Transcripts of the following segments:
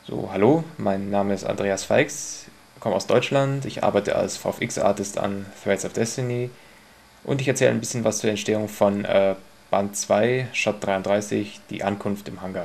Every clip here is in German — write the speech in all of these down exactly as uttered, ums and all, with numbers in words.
So, hallo, mein Name ist Andreas Feix, komme aus Deutschland, ich arbeite als V F X-Artist an Threads of Destiny und ich erzähle ein bisschen was zur Entstehung von äh, Band zwei, Shot dreiunddreißig, die Ankunft im Hangar.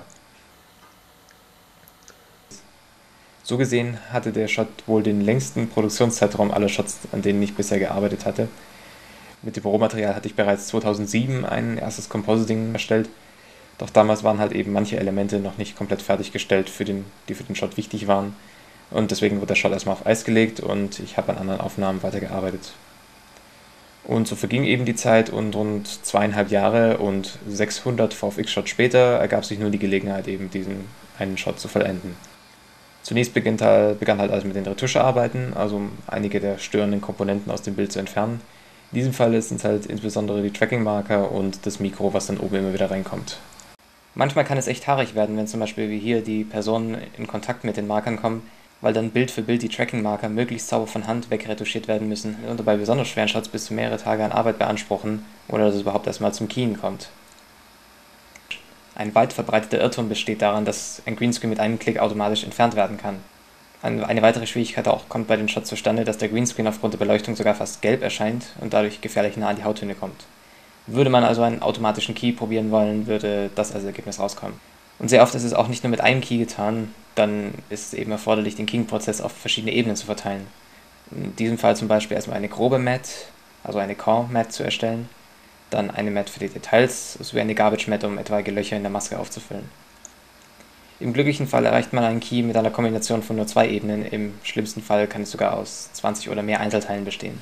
So gesehen hatte der Shot wohl den längsten Produktionszeitraum aller Shots, an denen ich bisher gearbeitet hatte. Mit dem Rohmaterial hatte ich bereits zweitausendsieben ein erstes Compositing erstellt, doch damals waren halt eben manche Elemente noch nicht komplett fertiggestellt, für den, die für den Shot wichtig waren. Und deswegen wurde der Shot erstmal auf Eis gelegt und ich habe an anderen Aufnahmen weitergearbeitet. Und so verging eben die Zeit und rund zweieinhalb Jahre und sechshundert V F X-Shots später ergab sich nun die Gelegenheit, eben diesen einen Shot zu vollenden. Zunächst beginnt halt, begann halt alles mit den Retuschearbeiten, also um einige der störenden Komponenten aus dem Bild zu entfernen. In diesem Fall sind es halt insbesondere die Tracking-Marker und das Mikro, was dann oben immer wieder reinkommt. Manchmal kann es echt haarig werden, wenn zum Beispiel wie hier die Personen in Kontakt mit den Markern kommen, weil dann Bild für Bild die Tracking-Marker möglichst sauber von Hand wegretuschiert werden müssen und dabei besonders schweren Shots bis zu mehrere Tage an Arbeit beanspruchen, ohne dass es überhaupt erstmal zum Keyen kommt. Ein weit verbreiteter Irrtum besteht daran, dass ein Greenscreen mit einem Klick automatisch entfernt werden kann. Eine weitere Schwierigkeit auch kommt bei den Shots zustande, dass der Greenscreen aufgrund der Beleuchtung sogar fast gelb erscheint und dadurch gefährlich nah an die Hauttöne kommt. Würde man also einen automatischen Key probieren wollen, würde das als Ergebnis rauskommen. Und sehr oft ist es auch nicht nur mit einem Key getan, dann ist es eben erforderlich, den Keying-Prozess auf verschiedene Ebenen zu verteilen. In diesem Fall zum Beispiel erstmal eine grobe Matte, also eine Core-Matte zu erstellen, dann eine Matte für die Details, sowie eine Garbage-Matte, um etwaige Löcher in der Maske aufzufüllen. Im glücklichen Fall erreicht man einen Key mit einer Kombination von nur zwei Ebenen, im schlimmsten Fall kann es sogar aus zwanzig oder mehr Einzelteilen bestehen.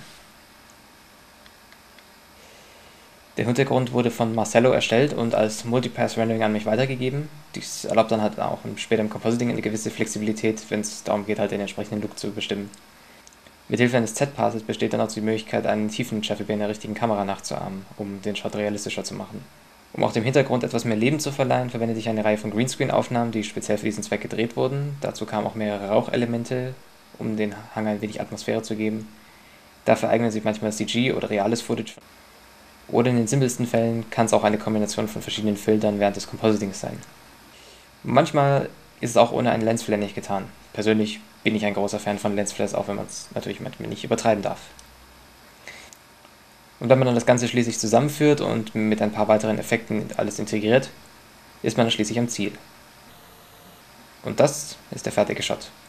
Der Hintergrund wurde von Marcello erstellt und als Multipass-Rendering an mich weitergegeben. Dies erlaubt dann halt auch später im Compositing eine gewisse Flexibilität, wenn es darum geht, halt den entsprechenden Look zu bestimmen. Mithilfe eines Z-Passes besteht dann auch die Möglichkeit, einen Tiefenschärfe in der richtigen Kamera nachzuahmen, um den Shot realistischer zu machen. Um auch dem Hintergrund etwas mehr Leben zu verleihen, verwendete ich eine Reihe von Greenscreen-Aufnahmen, die speziell für diesen Zweck gedreht wurden. Dazu kamen auch mehrere Rauchelemente, um den Hang ein wenig Atmosphäre zu geben. Dafür eignen sich manchmal C G oder reales Footage. Oder in den simpelsten Fällen kann es auch eine Kombination von verschiedenen Filtern während des Compositings sein. Manchmal ist es auch ohne einen Lensflare nicht getan. Persönlich bin ich ein großer Fan von Lensflares, auch wenn man es natürlich manchmal nicht übertreiben darf. Und wenn man dann das Ganze schließlich zusammenführt und mit ein paar weiteren Effekten alles integriert, ist man dann schließlich am Ziel. Und das ist der fertige Shot.